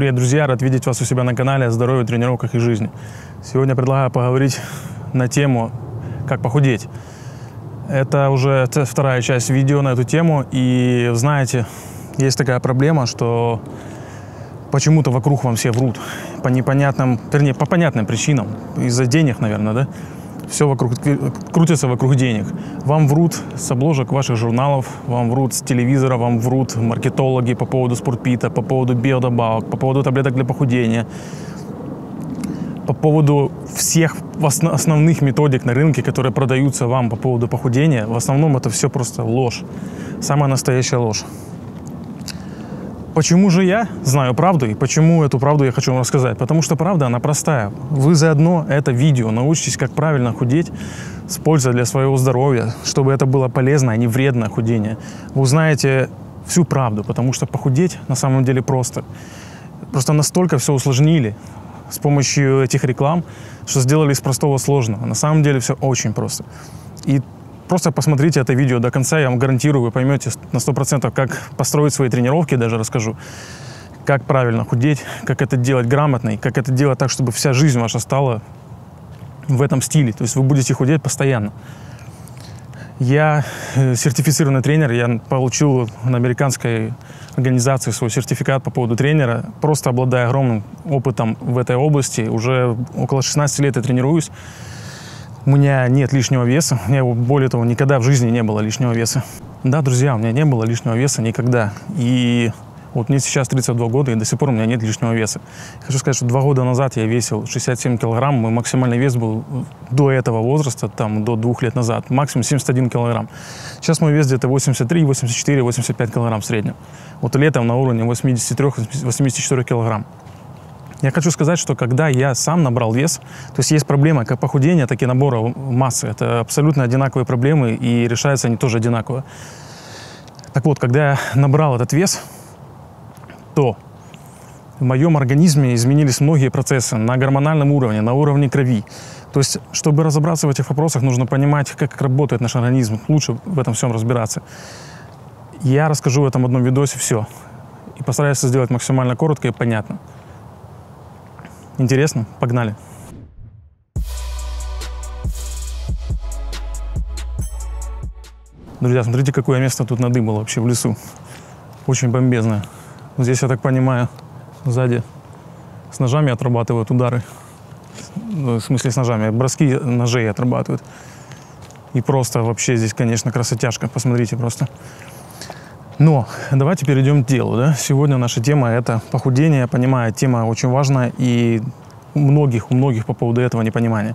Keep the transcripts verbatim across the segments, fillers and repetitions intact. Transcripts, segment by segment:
Привет, друзья! Рад видеть вас у себя на канале о здоровье, тренировках и жизни. Сегодня предлагаю поговорить на тему «Как похудеть». Это уже вторая часть видео на эту тему. И знаете, есть такая проблема, что почему-то вокруг вам все врут. По непонятным, вернее, по понятным причинам. Из-за денег, наверное, да? Все вокруг, крутится вокруг денег. Вам врут с обложек ваших журналов, вам врут с телевизора, вам врут маркетологи по поводу спортпита, по поводу биодобавок, по поводу таблеток для похудения, по поводу всех основных методик на рынке, которые продаются вам по поводу похудения. В основном это все просто ложь. Самая настоящая ложь. Почему же я знаю правду и почему эту правду я хочу вам рассказать? Потому что правда, она простая. Вы заодно это видео научитесь, как правильно худеть с пользой для своего здоровья, чтобы это было полезно, а не вредное худение. Вы узнаете всю правду, потому что похудеть на самом деле просто. Просто настолько все усложнили с помощью этих реклам, что сделали из простого сложного. На самом деле все очень просто. И просто посмотрите это видео до конца, я вам гарантирую, вы поймете на сто процентов, как построить свои тренировки, даже расскажу, как правильно худеть, как это делать грамотно, и как это делать так, чтобы вся жизнь ваша стала в этом стиле. То есть вы будете худеть постоянно. Я сертифицированный тренер, я получил на американской организации свой сертификат по поводу тренера, просто обладая огромным опытом в этой области. Уже около шестнадцати лет я тренируюсь. У меня нет лишнего веса, у меня, более того, никогда в жизни не было лишнего веса. Да, друзья, у меня не было лишнего веса никогда. И вот мне сейчас тридцать два года, и до сих пор у меня нет лишнего веса. Хочу сказать, что два года назад я весил шестьдесят семь килограмм, мой максимальный вес был до этого возраста, там, до двух лет назад, максимум семьдесят один килограмм. Сейчас мой вес где-то восемьдесят три, восемьдесят четыре, восемьдесят пять килограмм в среднем. Вот летом на уровне восьмидесяти трёх — восьмидесяти четырёх килограмм. Я хочу сказать, что когда я сам набрал вес, то есть есть проблема как похудения, так и набора массы. Это абсолютно одинаковые проблемы, и решаются они тоже одинаково. Так вот, когда я набрал этот вес, то в моем организме изменились многие процессы на гормональном уровне, на уровне крови. То есть, чтобы разобраться в этих вопросах, нужно понимать, как работает наш организм, лучше в этом всем разбираться. Я расскажу в этом одном видосе все. И постараюсь сделать максимально коротко и понятно. Интересно? Погнали! Друзья, смотрите, какое место тут надыбало вообще в лесу. Очень бомбезное. Здесь, я так понимаю, сзади с ножами отрабатывают удары. В смысле с ножами, броски ножей отрабатывают. И просто вообще здесь, конечно, красотяшка. Посмотрите просто. Но давайте перейдем к делу. Да? Сегодня наша тема – это похудение. Я понимаю, тема очень важная, и у многих, у многих по поводу этого непонимания.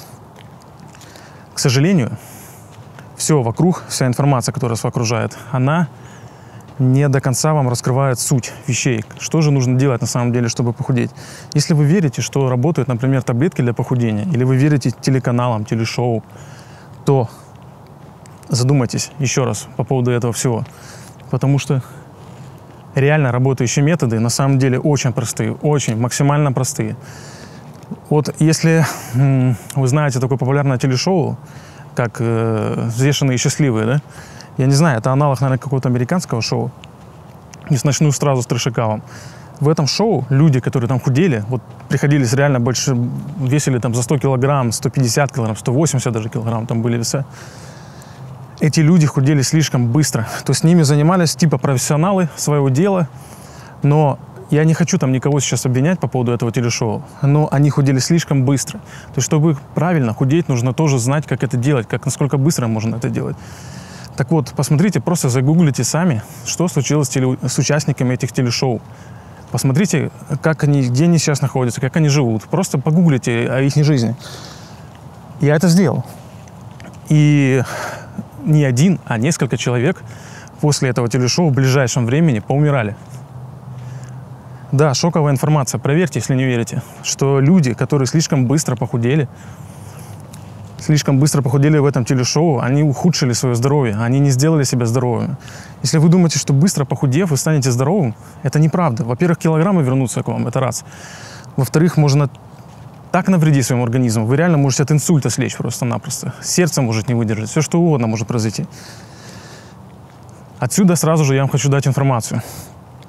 К сожалению, все вокруг, вся информация, которая вас окружает, она не до конца вам раскрывает суть вещей. Что же нужно делать на самом деле, чтобы похудеть? Если вы верите, что работают, например, таблетки для похудения, или вы верите телеканалам, телешоу, то задумайтесь еще раз по поводу этого всего. Потому что реально работающие методы на самом деле очень простые, очень максимально простые. Вот если м, вы знаете такое популярное телешоу, как э, «Взвешенные и счастливые», да? Я не знаю, это аналог, наверное, какого-то американского шоу. И начну сразу с трешака вам. В этом шоу люди, которые там худели, вот приходились реально больше, весили там за сто килограмм, сто пятьдесят килограмм, сто восемьдесят даже килограмм там были веса. Эти люди худели слишком быстро. То есть с ними занимались типа профессионалы своего дела. Но я не хочу там никого сейчас обвинять по поводу этого телешоу. Но они худели слишком быстро. То есть чтобы правильно худеть, нужно тоже знать, как это делать, как, насколько быстро можно это делать. Так вот, посмотрите, просто загуглите сами, что случилось с, теле... с участниками этих телешоу. Посмотрите, как они, где они сейчас находятся, как они живут. Просто погуглите о их жизни. Я это сделал. И не один, а несколько человек после этого телешоу в ближайшем времени поумирали. Да, шоковая информация. Проверьте, если не верите, что люди, которые слишком быстро похудели, слишком быстро похудели в этом телешоу, они ухудшили свое здоровье, они не сделали себя здоровыми. Если вы думаете, что быстро похудев, вы станете здоровым, это неправда. Во-первых, килограммы вернутся к вам, это раз. Во-вторых, можно так навредить своему организму, вы реально можете от инсульта слечь просто-напросто. Сердце может не выдержать, все что угодно может произойти. Отсюда сразу же я вам хочу дать информацию.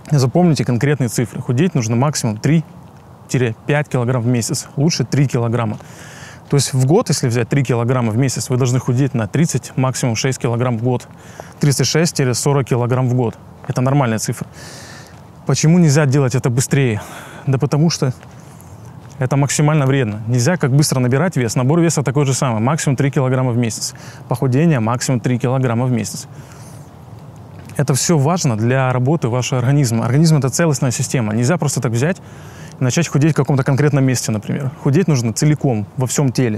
Запомните конкретные цифры. Худеть нужно максимум три-пять килограмм в месяц. Лучше три килограмма. То есть в год, если взять три килограмма в месяц, вы должны худеть на тридцать, максимум шесть килограмм в год. тридцать шесть - сорок килограмм в год. Это нормальная цифра. Почему нельзя делать это быстрее? Да потому что это максимально вредно. Нельзя как быстро набирать вес. Набор веса такой же самый. Максимум три килограмма в месяц. Похудение максимум три килограмма в месяц. Это все важно для работы вашего организма. Организм – это целостная система. Нельзя просто так взять и начать худеть в каком-то конкретном месте, например. Худеть нужно целиком, во всем теле.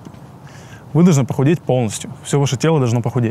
Вы должны похудеть полностью. Все ваше тело должно похудеть.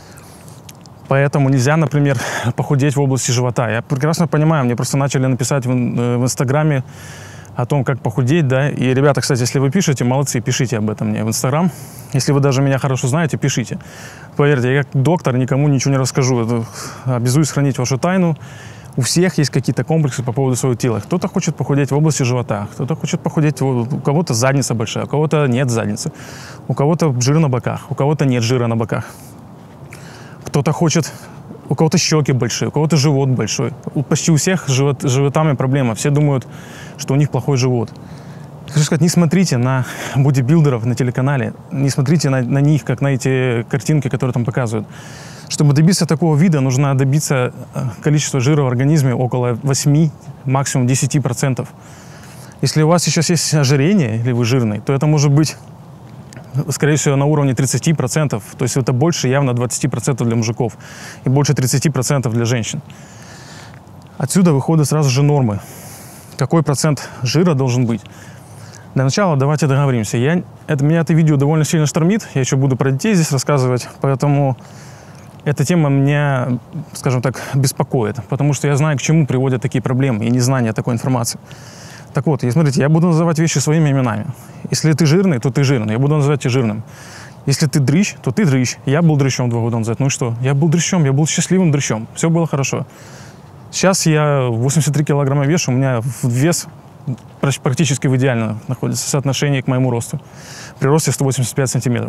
Поэтому нельзя, например, похудеть в области живота. Я прекрасно понимаю, мне просто начали написать в, в Инстаграме о том, как похудеть, да. И, ребята, кстати, если вы пишете, молодцы, пишите об этом мне в Инстаграм. Если вы даже меня хорошо знаете, пишите. Поверьте, я как доктор никому ничего не расскажу. Это, обязуюсь хранить вашу тайну. У всех есть какие-то комплексы по поводу своего тела. Кто-то хочет похудеть в области живота, кто-то хочет похудеть, у кого-то задница большая, у кого-то нет задницы, у кого-то жир на боках, у кого-то нет жира на боках. Кто-то хочет, у кого-то щеки большие, у кого-то живот большой. У, почти у всех живот, с животами проблема. Все думают, что у них плохой живот. Хочу сказать, не смотрите на бодибилдеров на телеканале, не смотрите на, на них, как на эти картинки, которые там показывают. Чтобы добиться такого вида, нужно добиться количества жира в организме около восьми, максимум десяти процентов. Если у вас сейчас есть ожирение, или вы жирный, то это может быть, скорее всего, на уровне тридцати процентов. То есть это больше явно двадцати процентов для мужиков и больше тридцати процентов для женщин. Отсюда выходят сразу же нормы. Какой процент жира должен быть? Для начала давайте договоримся. Я, это, меня это видео довольно сильно штормит. Я еще буду про детей здесь рассказывать, поэтому эта тема меня, скажем так, беспокоит. Потому что я знаю, к чему приводят такие проблемы и незнание такой информации. Так вот, смотрите, я буду называть вещи своими именами. Если ты жирный, то ты жирный. Я буду называть тебя жирным. Если ты дрыщ, то ты дрыщ. Я был дрыщом два года назад. Ну и что? Я был дрыщом, я был счастливым дрыщом. Все было хорошо. Сейчас я восемьдесят три килограмма вешу, у меня вес практически в идеально находится соотношение к моему росту. При росте сто восемьдесят пять сантиметров.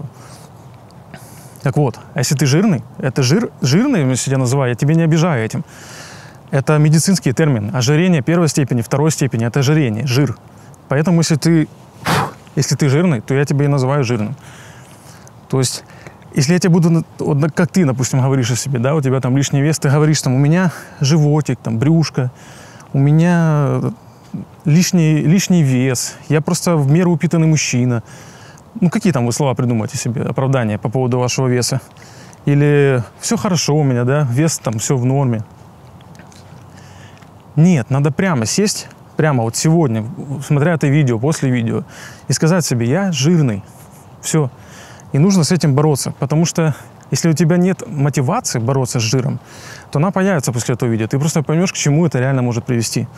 Так вот, а если ты жирный, это жир, жирный, если я называю, я тебя не обижаю этим. Это медицинский термин. Ожирение первой степени, второй степени – это ожирение, жир. Поэтому если ты, если ты жирный, то я тебя и называю жирным. То есть, если я тебе буду, вот, как ты, допустим, говоришь о себе, да, у тебя там лишний вес, ты говоришь, там, у меня животик, там, брюшко, у меня лишний, лишний вес, я просто в меру упитанный мужчина. Ну, какие там вы слова придумаете себе, оправдания по поводу вашего веса? Или все хорошо у меня, да, вес там, все в норме. Нет, надо прямо сесть, прямо вот сегодня, смотря это видео, после видео, и сказать себе, я жирный, все. И нужно с этим бороться, потому что если у тебя нет мотивации бороться с жиром, то она появится после этого видео. Ты просто поймешь, к чему это реально может привести.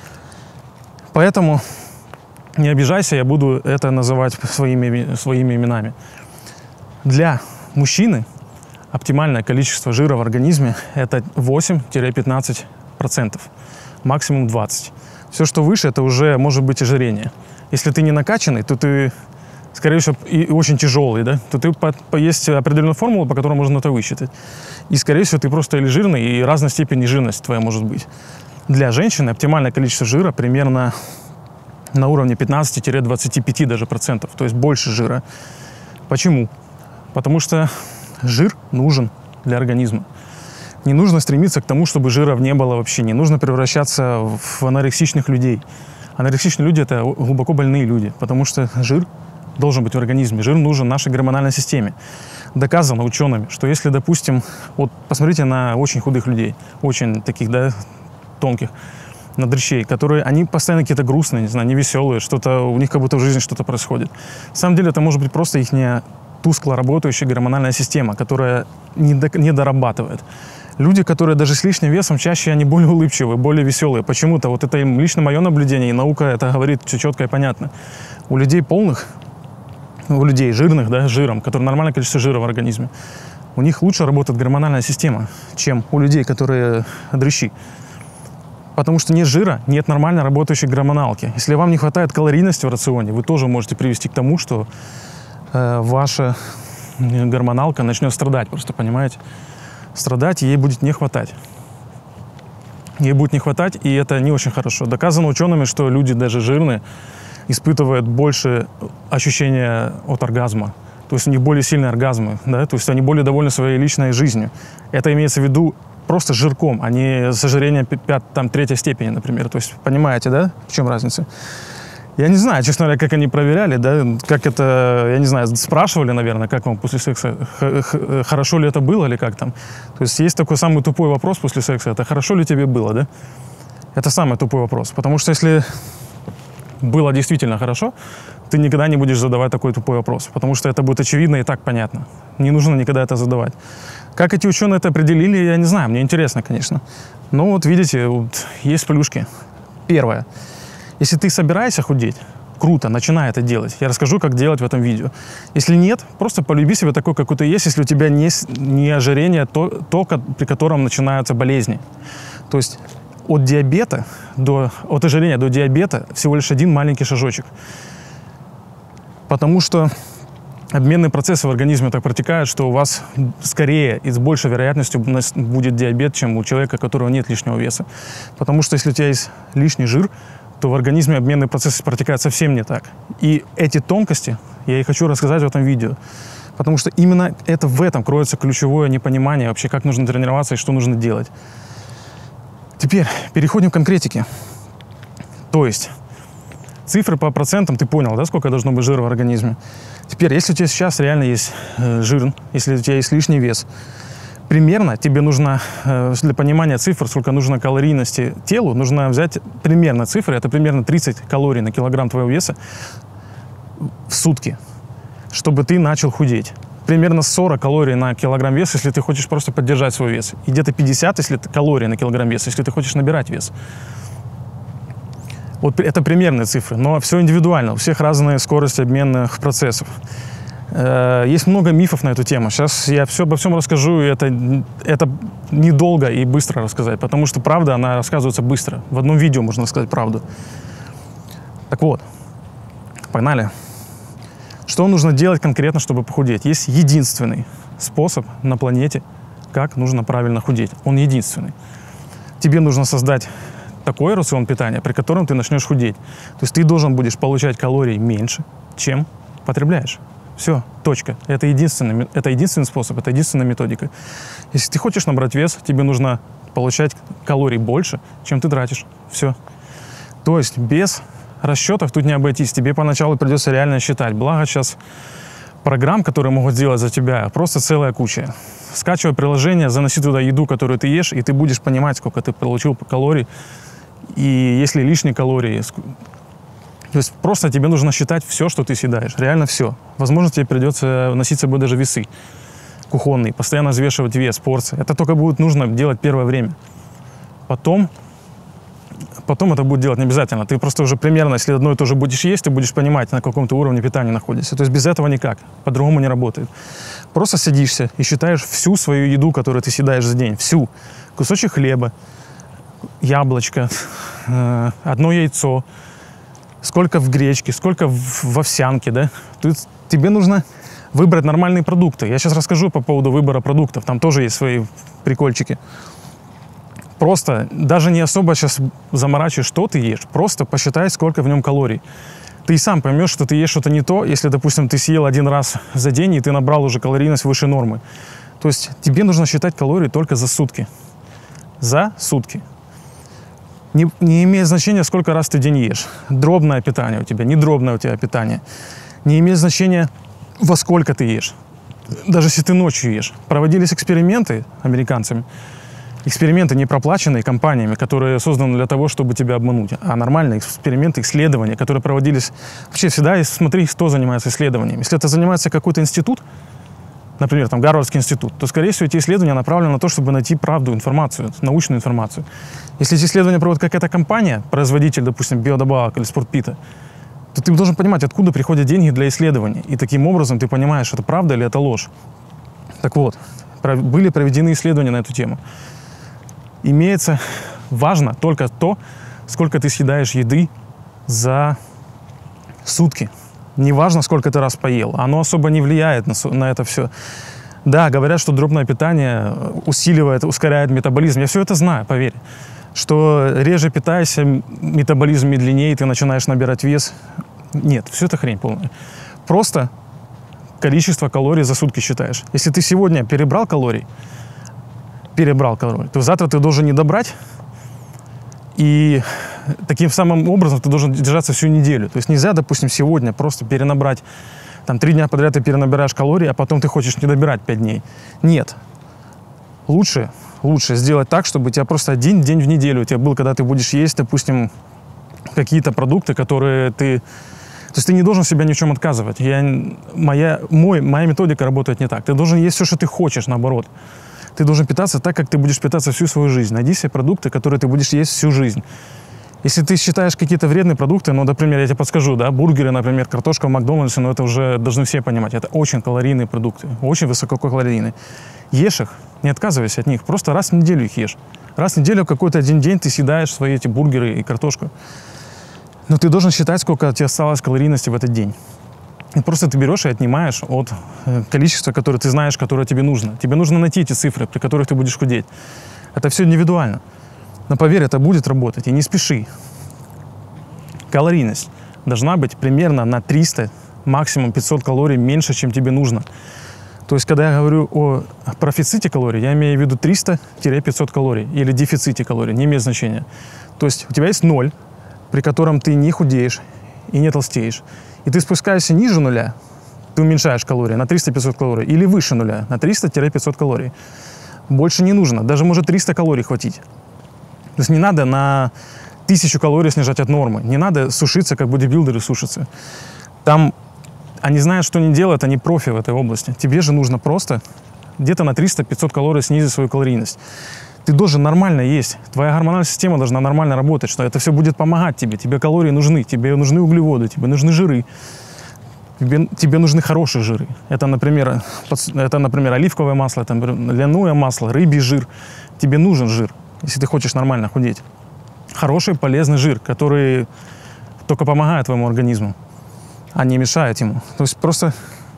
Поэтому не обижайся, я буду это называть своими, своими именами. Для мужчины оптимальное количество жира в организме – это восемь-пятнадцать процентов, максимум двадцать процентов. Все, что выше, это уже может быть ожирение. Если ты не накачанный, то ты, скорее всего, и очень тяжелый, да, то ты по, по, есть определенная формула, по которой можно это высчитать. И, скорее всего, ты просто или жирный, и разной степени жирности твоя может быть. Для женщины оптимальное количество жира примерно на уровне пятнадцати-двадцати пяти даже процентов, то есть больше жира. Почему? Потому что жир нужен для организма. Не нужно стремиться к тому, чтобы жира не было вообще. Не нужно превращаться в анорексичных людей. Анорексичные люди – это глубоко больные люди, потому что жир должен быть в организме. Жир нужен нашей гормональной системе. Доказано учеными, что если, допустим, вот посмотрите на очень худых людей, очень таких, да, тонких, на дрыщей, которые, они постоянно какие-то грустные, не знаю, невеселые, что-то, у них как будто в жизни что-то происходит. На самом деле это может быть просто их не тускло работающая гормональная система, которая не, до, не дорабатывает. Люди, которые даже с лишним весом, чаще они более улыбчивые, более веселые. Почему-то, вот это лично мое наблюдение, и наука это говорит все четко и понятно. У людей полных, у людей жирных, да, жиром, которые нормальное количество жира в организме, у них лучше работает гормональная система, чем у людей, которые дрыщи. Потому что нет жира, нет нормально работающей гормоналки. Если вам не хватает калорийности в рационе, вы тоже можете привести к тому, что э, ваша гормоналка начнет страдать, просто, понимаете? Страдать, ей будет не хватать. ей будет не хватать, и это не очень хорошо. Доказано учеными, что люди даже жирные испытывают больше ощущения от оргазма. То есть у них более сильные оргазмы, да? То есть они более довольны своей личной жизнью. Это имеется в виду просто жирком, а не с ожирением пят, там, третьей степени, например. То есть понимаете, да, в чем разница? Я не знаю, честно говоря, как они проверяли, да, как это, я не знаю, спрашивали, наверное, как вам после секса, хорошо ли это было или как там. То есть есть такой самый тупой вопрос после секса, это хорошо ли тебе было, да? Это самый тупой вопрос, потому что если было действительно хорошо, ты никогда не будешь задавать такой тупой вопрос, потому что это будет очевидно и так понятно. Не нужно никогда это задавать. Как эти ученые это определили, я не знаю, мне интересно, конечно. Но вот видите, вот есть плюшки. Первое. Если ты собираешься худеть, круто, начинай это делать. Я расскажу, как делать в этом видео. Если нет, просто полюби себя такой, какой ты есть, если у тебя не, не ожирение, то, то, при котором начинаются болезни. То есть от диабета до, от ожирения до диабета всего лишь один маленький шажочек. Потому что обменные процессы в организме так протекают, что у вас скорее и с большей вероятностью будет диабет, чем у человека, у которого нет лишнего веса. Потому что если у тебя есть лишний жир, то в организме обменные процессы протекают совсем не так. И эти тонкости я и хочу рассказать в этом видео. Потому что именно это в этом кроется ключевое непонимание вообще, как нужно тренироваться и что нужно делать. Теперь переходим к конкретике. То есть цифры по процентам, ты понял, да, сколько должно быть жира в организме? Теперь, если у тебя сейчас реально есть э, жир, если у тебя есть лишний вес, примерно тебе нужно, э, для понимания цифр, сколько нужно калорийности телу, нужно взять примерно цифры, это примерно тридцать калорий на килограмм твоего веса в сутки, чтобы ты начал худеть. Примерно сорок калорий на килограмм веса, если ты хочешь просто поддержать свой вес. И где-то пятьдесят если калорий на килограмм веса, если ты хочешь набирать вес. Вот это примерные цифры, но все индивидуально, у всех разные скорости обменных процессов. Есть много мифов на эту тему. Сейчас я все обо всем расскажу, и это, это недолго и быстро рассказать, потому что правда, она рассказывается быстро. В одном видео можно сказать правду. Так вот, погнали. Что нужно делать конкретно, чтобы похудеть? Есть единственный способ на планете, как нужно правильно худеть. Он единственный. Тебе нужно создать такой рацион питания, при котором ты начнешь худеть. То есть ты должен будешь получать калорий меньше, чем потребляешь. Все, точка. Это единственный, это единственный способ, это единственная методика. Если ты хочешь набрать вес, тебе нужно получать калорий больше, чем ты тратишь. Все. То есть без расчетов тут не обойтись. Тебе поначалу придется реально считать. Благо сейчас программ, которые могут сделать за тебя, просто целая куча. Скачивай приложение, заноси туда еду, которую ты ешь, и ты будешь понимать, сколько ты получил по калорий. И если лишние калории... То есть просто тебе нужно считать все, что ты съедаешь. Реально все. Возможно, тебе придется носить с собой даже весы кухонные, постоянно взвешивать вес, порции. Это только будет нужно делать первое время. Потом, потом это будет делать не обязательно. Ты просто уже примерно, если одно и то же будешь есть, ты будешь понимать, на каком ты уровне питания находишься. То есть без этого никак. По-другому не работает. Просто садишься и считаешь всю свою еду, которую ты съедаешь за день. Всю. Кусочек хлеба, яблочко, одно яйцо, сколько в гречке, сколько в овсянке, да? Тут тебе нужно выбрать нормальные продукты. Я сейчас расскажу по поводу выбора продуктов. Там тоже есть свои прикольчики. Просто даже не особо сейчас заморачиваешь, что ты ешь. Просто посчитай, сколько в нем калорий. Ты и сам поймешь, что ты ешь что-то не то, если, допустим, ты съел один раз за день, и ты набрал уже калорийность выше нормы. То есть тебе нужно считать калории только за сутки. За сутки. Не, не имеет значения, сколько раз ты в день ешь. Дробное питание у тебя, не дробное у тебя питание. Не имеет значения, во сколько ты ешь. Даже если ты ночью ешь. Проводились эксперименты американцами. Эксперименты, не проплаченные компаниями, которые созданы для того, чтобы тебя обмануть. А нормальные эксперименты, исследования, которые проводились... Вообще всегда смотри, кто занимается исследованием. Если это занимается какой-то институт, например, там Гарвардский институт, то, скорее всего, эти исследования направлены на то, чтобы найти правду, информацию, научную информацию. Если эти исследования проводит какая-то компания, производитель, допустим, биодобавок или спортпита, то ты должен понимать, откуда приходят деньги для исследований. И таким образом ты понимаешь, это правда или это ложь. Так вот, были проведены исследования на эту тему. Имеется, важно только то, сколько ты съедаешь еды за сутки. Не важно, сколько ты раз поел. Оно особо не влияет на, на это все. Да, говорят, что дробное питание усиливает, ускоряет метаболизм. Я все это знаю, поверь. что реже питайся, метаболизм медленнее, ты начинаешь набирать вес. Нет, все это хрень полная. Просто количество калорий за сутки считаешь. Если ты сегодня перебрал калорий, перебрал калорий, то завтра ты должен не добрать, и таким самым образом ты должен держаться всю неделю. То есть нельзя, допустим, сегодня просто перенабрать, там, три дня подряд ты перенабираешь калорий, а потом ты хочешь не добирать пять дней. Нет. Лучше, лучше сделать так, чтобы у тебя просто один день в неделю у тебя был, когда ты будешь есть, допустим, какие-то продукты, которые ты... То есть ты не должен себя ни в чем отказывать. Я, моя, мой, моя методика работает не так. Ты должен есть все, что ты хочешь, наоборот. Ты должен питаться так, как ты будешь питаться всю свою жизнь. Найди себе продукты, которые ты будешь есть всю жизнь. Если ты считаешь какие-то вредные продукты, ну, например, я тебе подскажу, да, бургеры, например, картошка в Макдональдсе, но это уже должны все понимать. Это очень калорийные продукты, очень высококалорийные. Ешь их, не отказывайся от них, просто раз в неделю их ешь. Раз в неделю какой-то один день ты съедаешь свои эти бургеры и картошку. Но ты должен считать, сколько у тебя осталось калорийности в этот день. И просто ты берешь и отнимаешь от количества, которое ты знаешь, которое тебе нужно. Тебе нужно найти эти цифры, при которых ты будешь худеть. Это все индивидуально. Но поверь, это будет работать. И не спеши. Калорийность должна быть примерно на триста, максимум пятьсот калорий меньше, чем тебе нужно. То есть, когда я говорю о профиците калорий, я имею в виду триста — пятьсот калорий или дефиците калорий, не имеет значения. То есть у тебя есть ноль, при котором ты не худеешь и не толстеешь. И ты спускаешься ниже нуля, ты уменьшаешь калории на триста — пятьсот калорий, или выше нуля на триста — пятьсот калорий. Больше не нужно, даже может триста калорий хватить. То есть не надо на тысячу калорий снижать от нормы, не надо сушиться, как бодибилдеры сушатся. Там они знают, что они делают, они профи в этой области. Тебе же нужно просто где-то на триста — пятьсот калорий снизить свою калорийность. Ты должен нормально есть. Твоя гормональная система должна нормально работать, что это все будет помогать тебе. Тебе калории нужны, тебе нужны углеводы, тебе нужны жиры. Тебе, тебе нужны хорошие жиры. Это, например, это, например, оливковое масло, это, льняное масло, рыбий жир. Тебе нужен жир, если ты хочешь нормально худеть. Хороший, полезный жир, который только помогает твоему организму, а не мешает ему. То есть просто,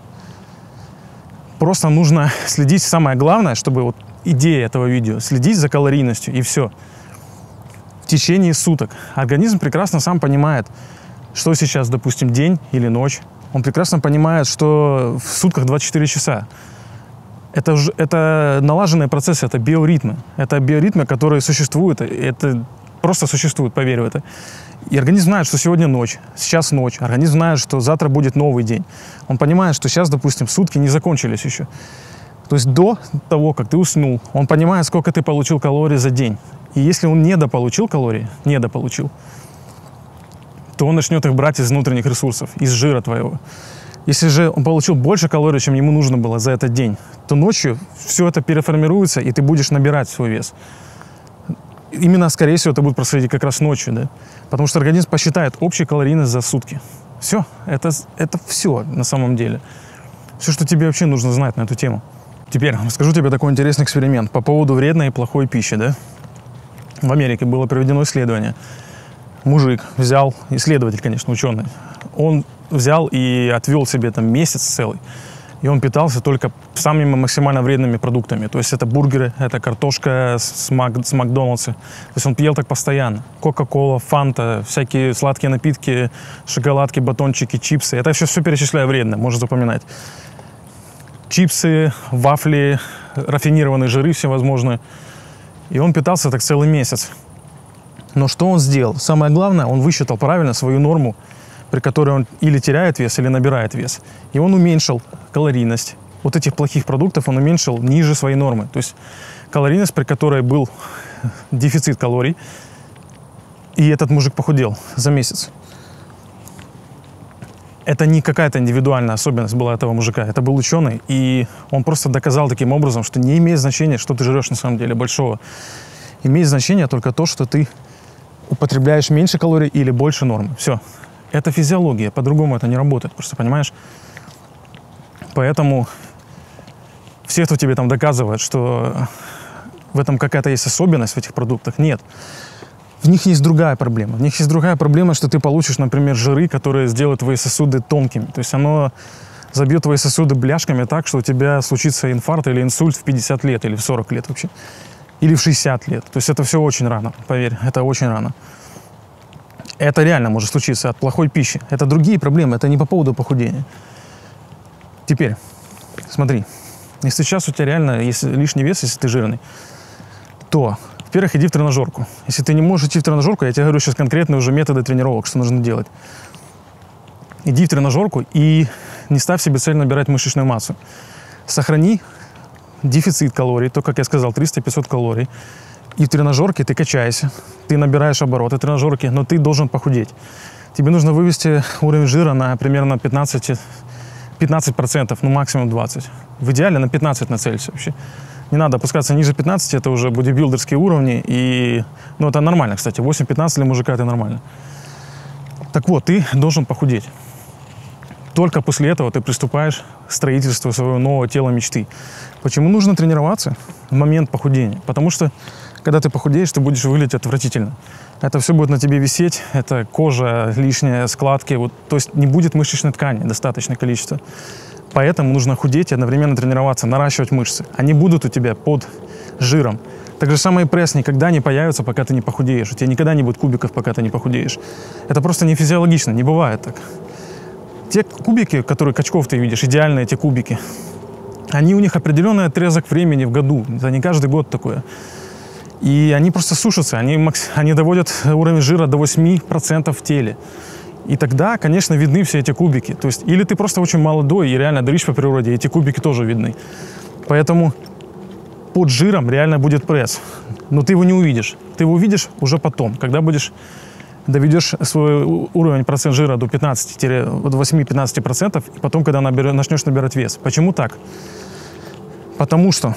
просто нужно следить. Самое главное, чтобы вот идея этого видео — следить за калорийностью, и все. В течение суток. Организм прекрасно сам понимает, что сейчас, допустим, день или ночь. Он прекрасно понимает, что в сутках двадцать четыре часа. Это, это налаженные процессы, это биоритмы. Это биоритмы, которые существуют. Это просто существует, поверь в это. И организм знает, что сегодня ночь, сейчас ночь. Организм знает, что завтра будет новый день. Он понимает, что сейчас, допустим, сутки не закончились еще. То есть до того, как ты уснул, он понимает, сколько ты получил калорий за день. И если он недополучил калорий, недополучил, то он начнет их брать из внутренних ресурсов, из жира твоего. Если же он получил больше калорий, чем ему нужно было за этот день, то ночью все это переформируется, и ты будешь набирать свой вес. Именно, скорее всего, это будет происходить как раз ночью, да? Потому что организм посчитает общую калорийность за сутки. Все, это, это все на самом деле. Все, что тебе вообще нужно знать на эту тему. Теперь расскажу тебе такой интересный эксперимент по поводу вредной и плохой пищи, да? В Америке было проведено исследование. Мужик взял, исследователь, конечно, ученый, он взял и отвел себе там месяц целый, и он питался только самыми максимально вредными продуктами. То есть это бургеры, это картошка с, Мак, с Макдональдса. То есть он ел так постоянно. Кока-кола, фанта, всякие сладкие напитки, шоколадки, батончики, чипсы. Это все, все перечисляю вредно, можно запоминать. Чипсы, вафли, рафинированные жиры всевозможные. И он питался так целый месяц. Но что он сделал? Самое главное, он высчитал правильно свою норму, при которой он или теряет вес, или набирает вес. И он уменьшил калорийность. Вот этих плохих продуктов он уменьшил ниже своей нормы. То есть калорийность, при которой был дефицит калорий, и этот мужик похудел за месяц. Это не какая-то индивидуальная особенность была этого мужика. Это был ученый, и он просто доказал таким образом, что не имеет значения, что ты жрешь на самом деле большого. Имеет значение только то, что ты употребляешь меньше калорий или больше нормы. Все. Это физиология, по-другому это не работает, просто, понимаешь? Поэтому все, кто тебе там доказывает, что в этом какая-то есть особенность в этих продуктах, нет. В них есть другая проблема. В них есть другая проблема, что ты получишь, например, жиры, которые сделают твои сосуды тонкими. То есть оно забьет твои сосуды бляшками так, что у тебя случится инфаркт или инсульт в пятьдесят лет или в сорок лет вообще. или в шестьдесят лет. То есть это все очень рано, поверь, это очень рано. Это реально может случиться от плохой пищи. Это другие проблемы, это не по поводу похудения. Теперь, смотри, если сейчас у тебя реально есть лишний вес, если ты жирный, то, во-первых, иди в тренажерку. Если ты не можешь идти в тренажерку, я тебе говорю сейчас конкретные уже методы тренировок, что нужно делать. Иди в тренажерку и не ставь себе цель набирать мышечную массу. Сохрани дефицит калорий, то, как я сказал, триста-пятьсот калорий. И в тренажерке ты качаешься, ты набираешь обороты тренажерки, но ты должен похудеть. Тебе нужно вывести уровень жира на примерно пятнадцать, пятнадцать процентов, ну максимум двадцать. В идеале на пятнадцать нацелься вообще. Не надо опускаться ниже пятнадцати, это уже бодибилдерские уровни. И, ну это нормально, кстати, восемь-пятнадцать для мужика это нормально. Так вот, ты должен похудеть. Только после этого ты приступаешь к строительству своего нового тела мечты. Почему нужно тренироваться в момент похудения? Потому что, когда ты похудеешь, ты будешь выглядеть отвратительно. Это все будет на тебе висеть, это кожа, лишние складки. Вот, то есть не будет мышечной ткани достаточное количество. Поэтому нужно худеть и одновременно тренироваться, наращивать мышцы. Они будут у тебя под жиром. Так же самое и пресс никогда не появится, пока ты не похудеешь. У тебя никогда не будет кубиков, пока ты не похудеешь. Это просто не физиологично, не бывает так. Те кубики, которые качков ты видишь, идеальные те кубики, они у них определенный отрезок времени в году. Это не каждый год такое. И они просто сушатся, они, они доводят уровень жира до восьми процентов в теле. И тогда, конечно, видны все эти кубики. То есть, или ты просто очень молодой и реально дрищ по природе, и эти кубики тоже видны. Поэтому под жиром реально будет пресс. Но ты его не увидишь. Ты его увидишь уже потом, когда будешь... доведешь свой уровень процент жира до восьми-пятнадцати процентов, и потом, когда набер, начнешь набирать вес. Почему так? Потому что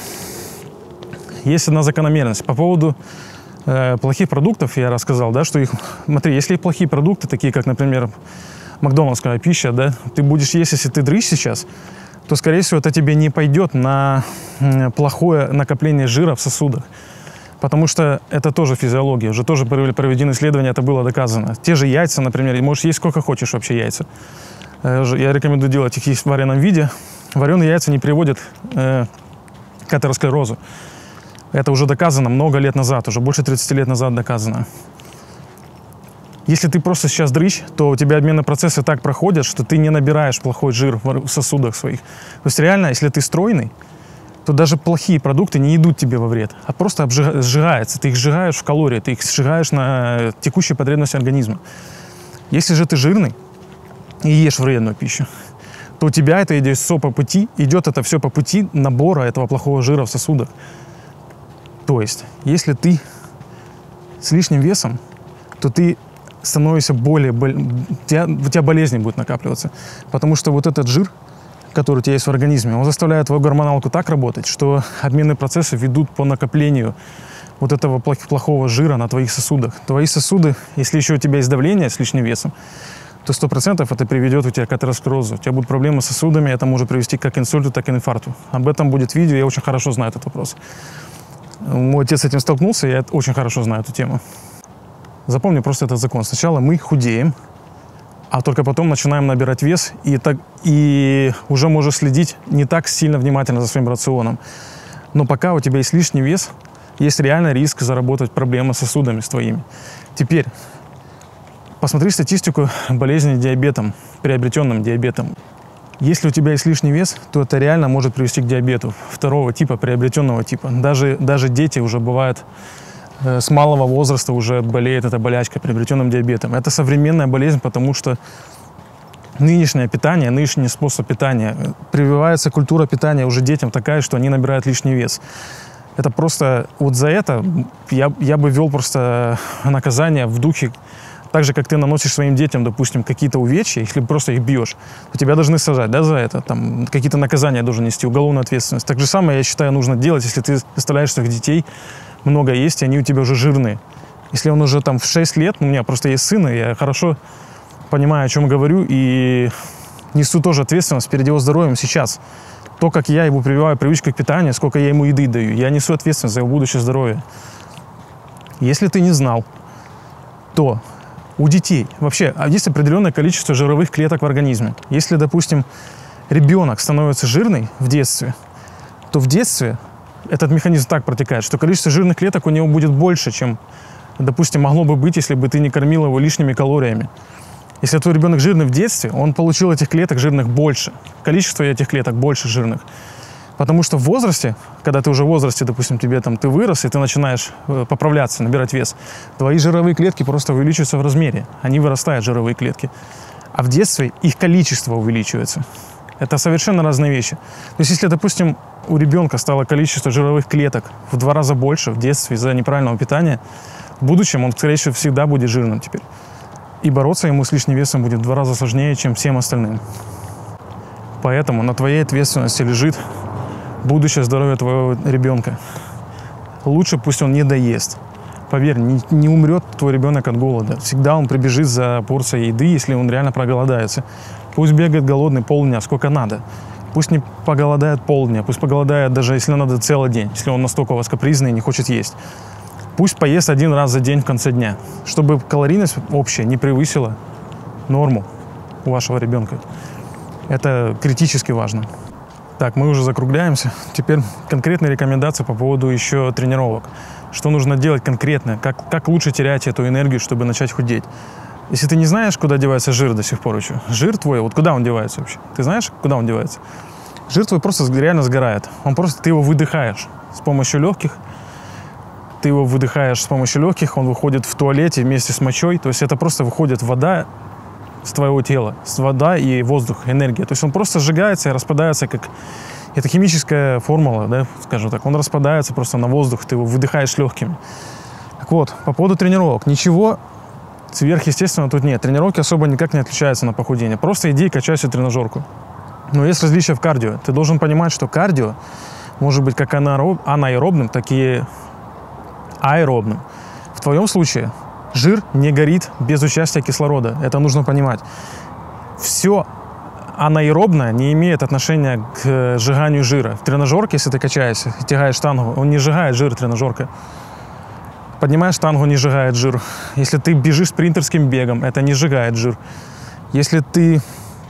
есть одна закономерность. По поводу э, плохих продуктов я рассказал, да, что их... Смотри, если плохие продукты, такие как, например, макдональдская пища, да, ты будешь есть, если ты дрыщ сейчас, то, скорее всего, это тебе не пойдет на э, плохое накопление жира в сосудах. Потому что это тоже физиология, уже тоже проведены исследования, это было доказано. Те же яйца, например, можешь есть сколько хочешь вообще яйца. Я рекомендую делать их есть в вареном виде. Вареные яйца не приводят э, к атеросклерозу. Это уже доказано много лет назад, уже больше тридцати лет назад доказано. Если ты просто сейчас дрыщ, то у тебя обменные процессы так проходят, что ты не набираешь плохой жир в сосудах своих. То есть реально, если ты стройный, то даже плохие продукты не идут тебе во вред, а просто обжига- сжигается. Ты их сжигаешь в калории, ты их сжигаешь на текущие потребности организма. Если же ты жирный и ешь вредную пищу, то у тебя это идет все по пути, идет это все по пути набора этого плохого жира в сосудах. То есть, если ты с лишним весом, то ты становишься более... Бол... У тебя, у тебя болезни будут накапливаться. Потому что вот этот жир, который у тебя есть в организме, он заставляет твою гормоналку так работать, что обменные процессы ведут по накоплению вот этого плохого жира на твоих сосудах. Твои сосуды, если еще у тебя есть давление с лишним весом, то сто процентов это приведет у тебя к атеросклерозу. У тебя будут проблемы с сосудами, это может привести как к инсульту, так и инфаркту. Об этом будет видео, я очень хорошо знаю этот вопрос. Мой отец с этим столкнулся, я очень хорошо знаю эту тему. Запомни просто этот закон. Сначала мы худеем, а только потом начинаем набирать вес, и, так, и уже можешь следить не так сильно внимательно за своим рационом. Но пока у тебя есть лишний вес, есть реальный риск заработать проблемы с сосудами с твоими. Теперь, посмотри статистику болезни диабетом, приобретенным диабетом. Если у тебя есть лишний вес, то это реально может привести к диабету второго типа, приобретенного типа. Даже, даже дети уже бывают... С малого возраста уже болеет эта болячка приобретенным диабетом. Это современная болезнь, потому что нынешнее питание, нынешний способ питания, прививается культура питания уже детям такая, что они набирают лишний вес. Это просто вот за это я, я бы ввел просто наказание в духе, так же, как ты наносишь своим детям, допустим, какие-то увечья, если просто их бьешь, то тебя должны сажать, да, за это, там, какие-то наказания должен нести, уголовную ответственность. Так же самое, я считаю, нужно делать, если ты заставляешь своих детей много есть, и они у тебя уже жирные. Если он уже там в шесть лет, ну, у меня просто есть сын, и я хорошо понимаю, о чем говорю, и несу тоже ответственность перед его здоровьем сейчас. То, как я ему прививаю привычку к питанию, сколько я ему еды даю, я несу ответственность за его будущее здоровье. Если ты не знал, то у детей вообще есть определенное количество жировых клеток в организме. Если, допустим, ребенок становится жирный в детстве, то в детстве этот механизм так протекает, что количество жирных клеток у него будет больше, чем, допустим, могло бы быть, если бы ты не кормил его лишними калориями. Если твой ребенок жирный в детстве, он получил этих клеток жирных больше. Количество этих клеток больше жирных. Потому что в возрасте, когда ты уже в возрасте, допустим, тебе там, ты вырос, и ты начинаешь поправляться, набирать вес, твои жировые клетки просто увеличиваются в размере. Они вырастают, жировые клетки. А в детстве их количество увеличивается. Это совершенно разные вещи. То есть, если, допустим, у ребенка стало количество жировых клеток в два раза больше в детстве из-за неправильного питания, в будущем он, скорее всего, всегда будет жирным теперь. И бороться ему с лишним весом будет в два раза сложнее, чем всем остальным. Поэтому на твоей ответственности лежит будущее здоровье твоего ребенка. Лучше пусть он не доест. Поверь, не, не умрет твой ребенок от голода. Всегда он прибежит за порцией еды, если он реально проголодается. Пусть бегает голодный полдня, сколько надо. Пусть не поголодает полдня, пусть поголодает даже, если надо, целый день, если он настолько у вас капризный и не хочет есть. Пусть поест один раз за день в конце дня, чтобы калорийность общая не превысила норму у вашего ребенка. Это критически важно. Так, мы уже закругляемся. Теперь конкретные рекомендации по поводу еще тренировок. Что нужно делать конкретно, как, как лучше терять эту энергию, чтобы начать худеть. Если ты не знаешь, куда девается жир до сих пор еще, жир твой, вот куда он девается вообще? Ты знаешь, куда он девается? Жир твой просто реально сгорает. Он просто, ты его выдыхаешь с помощью легких. Ты его выдыхаешь с помощью легких, он выходит в туалете вместе с мочой. То есть это просто выходит вода с твоего тела, с вода и воздух, энергия. То есть он просто сжигается и распадается, как... Это химическая формула, да, скажем так. Он распадается просто на воздух, ты его выдыхаешь легкими. Так вот, по поводу тренировок. Ничего сверхъестественного тут нет. Тренировки особо никак не отличаются на похудение. Просто иди и качайся тренажерку. Но есть различия в кардио. Ты должен понимать, что кардио может быть как анаэробным, так и аэробным. В твоем случае жир не горит без участия кислорода. Это нужно понимать. Все анаэробное не имеет отношения к сжиганию жира. В тренажерке, если ты качаешься, тягаешь штангу, он не сжигает жир, тренажерка. Поднимаешь штангу, не сжигает жир. Если ты бежишь спринтерским бегом, это не сжигает жир. Если ты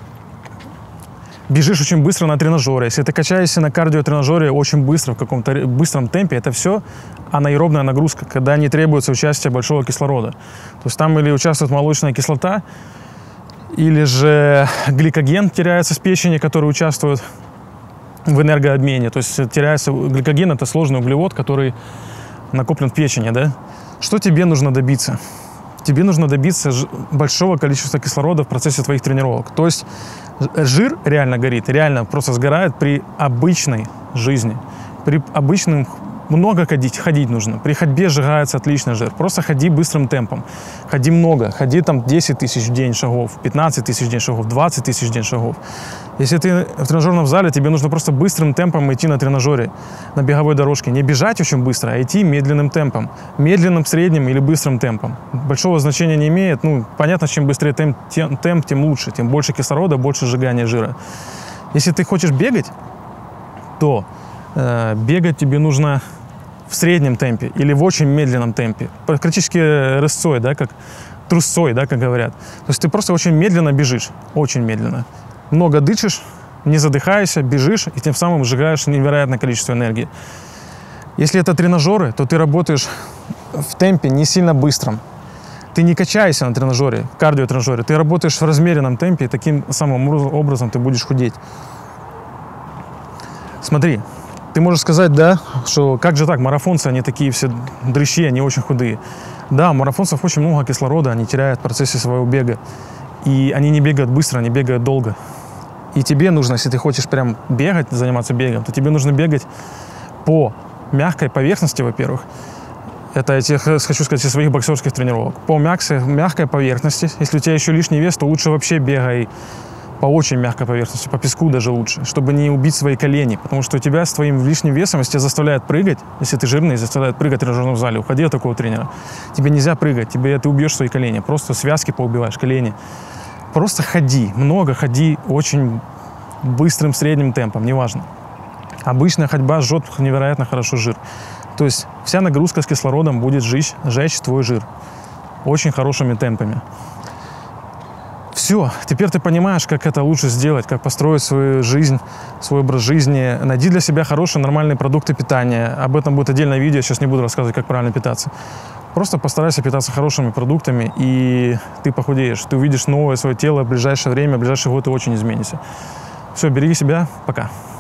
бежишь очень быстро на тренажере, если ты качаешься на кардиотренажере очень быстро, в каком-то быстром темпе, это все анаэробная нагрузка, когда не требуется участия большого кислорода. То есть там или участвует молочная кислота, или же гликоген теряется с печени, который участвует в энергообмене. То есть теряется гликоген, это сложный углевод, который накоплен в печени, да? Что тебе нужно добиться? Тебе нужно добиться большого количества кислорода в процессе твоих тренировок. То есть жир реально горит, реально просто сгорает при обычной жизни. При обычном много ходить, ходить нужно. При ходьбе сжигается отлично жир. Просто ходи быстрым темпом. Ходи много. Ходи там десять тысяч в день шагов, пятнадцать тысяч в день шагов, двадцать тысяч в день шагов. Если ты в тренажерном зале, тебе нужно просто быстрым темпом идти на тренажере, на беговой дорожке. Не бежать очень быстро, а идти медленным темпом. Медленным, средним или быстрым темпом. Большого значения не имеет. Ну, понятно, чем быстрее темп, тем, темп, тем лучше. Тем больше кислорода, больше сжигания жира. Если ты хочешь бегать, то э, бегать тебе нужно в среднем темпе или в очень медленном темпе. Практически рысцой, да, как трусцой, да, как говорят. То есть ты просто очень медленно бежишь, очень медленно. Много дышишь, не задыхаешься, бежишь и тем самым сжигаешь невероятное количество энергии. Если это тренажеры, то ты работаешь в темпе не сильно быстром. Ты не качаешься на тренажере, в кардиотренажере. Ты работаешь в размеренном темпе, и таким самым образом ты будешь худеть. Смотри, ты можешь сказать, да, что как же так, марафонцы, они такие все дрыщи, они очень худые. Да, у марафонцев очень много кислорода, они теряют в процессе своего бега. И они не бегают быстро, они бегают долго. И тебе нужно, если ты хочешь прям бегать, заниматься бегом, то тебе нужно бегать по мягкой поверхности, во-первых. Это я тебе хочу сказать из своих боксерских тренировок. По мягкой, мягкой поверхности. Если у тебя еще лишний вес, то лучше вообще бегай по очень мягкой поверхности, по песку даже лучше, чтобы не убить свои колени. Потому что у тебя с твоим лишним весом, если тебя заставляют прыгать, если ты жирный, заставляют прыгать в тренажерном зале, уходи от такого тренера. Тебе нельзя прыгать, тебе, ты убьешь свои колени. Просто связки поубиваешь, колени. Просто ходи, много ходи, очень быстрым средним темпом, неважно. Обычная ходьба жжет невероятно хорошо жир. То есть вся нагрузка с кислородом будет жечь, жечь твой жир очень хорошими темпами. Все, теперь ты понимаешь, как это лучше сделать, как построить свою жизнь, свой образ жизни. Найди для себя хорошие, нормальные продукты питания. Об этом будет отдельное видео, я сейчас не буду рассказывать, как правильно питаться. Просто постарайся питаться хорошими продуктами, и ты похудеешь. Ты увидишь новое свое тело в ближайшее время, в ближайший год ты очень изменишься. Все, береги себя, пока.